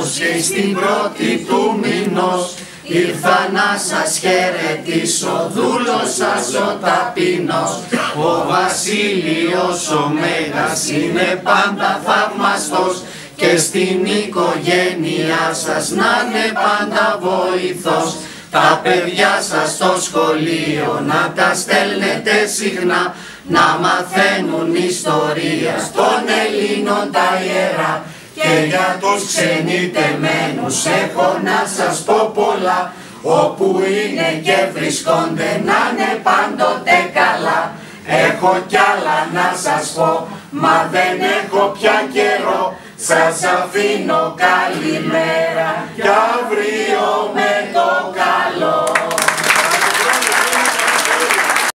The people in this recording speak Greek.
Ευτυχώς και στην πρώτη του μηνός ήρθα να σας χαιρετήσω, δούλος σας ο ταπεινός. Ο Βασίλειος ο Μέγας είναι πάντα θαυμαστός και στην οικογένειά σας να είναι πάντα βοηθός. Τα παιδιά σας στο σχολείο να τα στέλνετε συχνά, να μαθαίνουν ιστορία των Ελλήνων τα ιερά. Και για τους ξενιτεμένους έχω να σας πω πολλά, όπου είναι και βρισκόνται να είναι πάντοτε καλά. Έχω κι άλλα να σας πω, μα δεν έχω πια καιρό. Σας αφήνω καλημέρα κι αύριο με το καλό.